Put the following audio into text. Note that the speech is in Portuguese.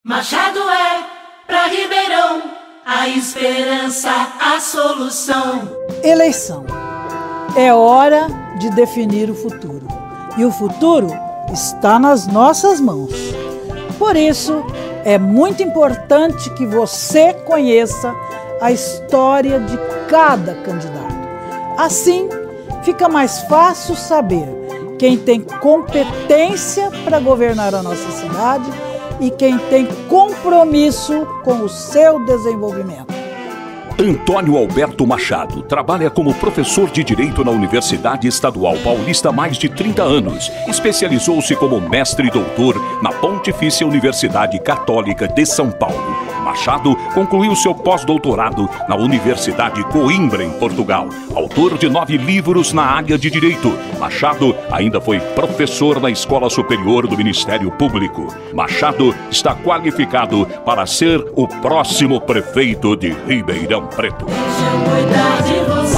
Machado é pra Ribeirão a esperança, a solução. Eleição. É hora de definir o futuro. E o futuro está nas nossas mãos. Por isso, é muito importante que você conheça a história de cada candidato. Assim, fica mais fácil saber quem tem competência para governar a nossa cidade e quem tem compromisso com o seu desenvolvimento. Antônio Alberto Machado trabalha como professor de Direito na Universidade Estadual Paulista há mais de 30 anos. Especializou-se como mestre e doutor na Pontifícia Universidade Católica de São Paulo. Machado concluiu seu pós-doutorado na Universidade Coimbra, em Portugal. Autor de 9 livros na área de Direito, Machado ainda foi professor na Escola Superior do Ministério Público. Machado está qualificado para ser o próximo prefeito de Ribeirão Preto. Deixa eu cuidar de você.